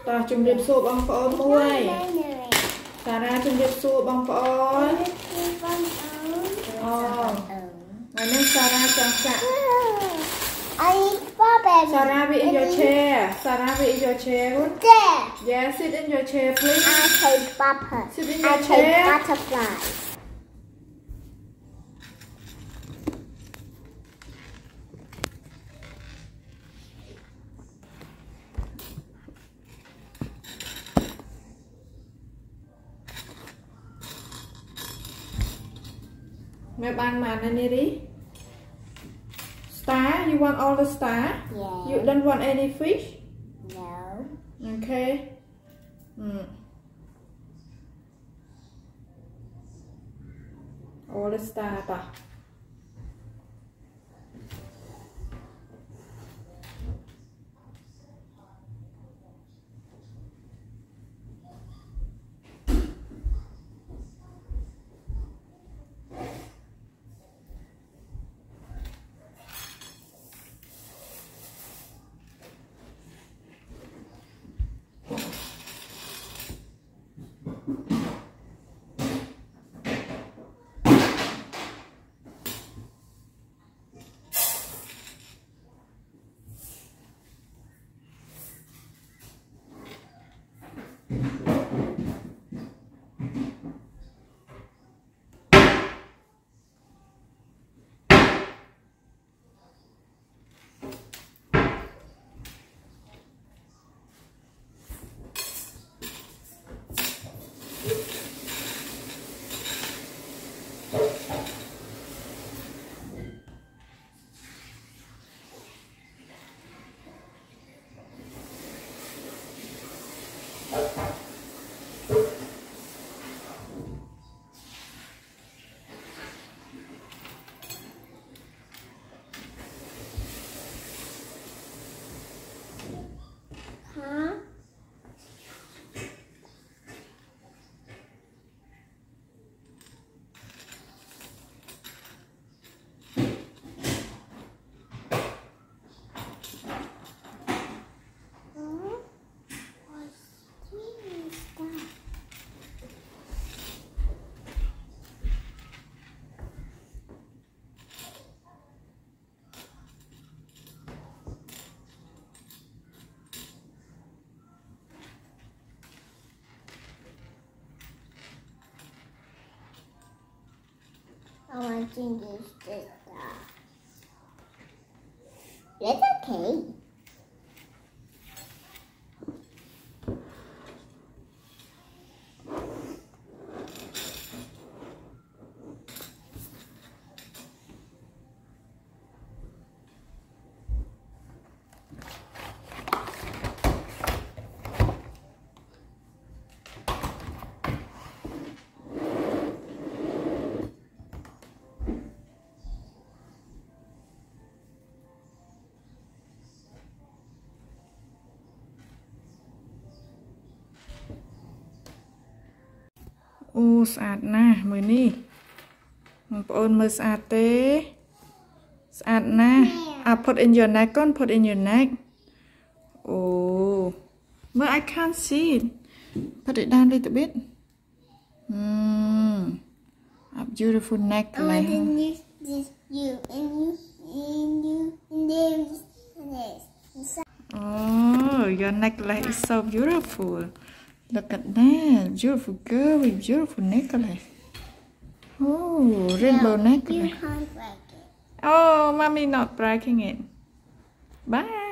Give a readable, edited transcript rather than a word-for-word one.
ta chum điệp xua bong phôn muôi Sarah chum điệp xua bong phôn ngày nay Sarah chọn chặt Sarah be in your chair Sarah be in your chair yes sit in your chair please I take papa sit in your chair butterfly mẹ ban màn này đi star you want all the star yeah. You don't want any fish no okay all the star ta I want to use this stuff. It's okay. ô sạch na mới đi một ôn mới sạch té sạch na put in your neck con put in your neck oh but I can't see it put it down a little bit a beautiful necklace oh your necklace is so beautiful. Look at that, beautiful girl with beautiful necklace. Oh, rainbow necklace. You can't break it. Oh, mommy not breaking it. Bye.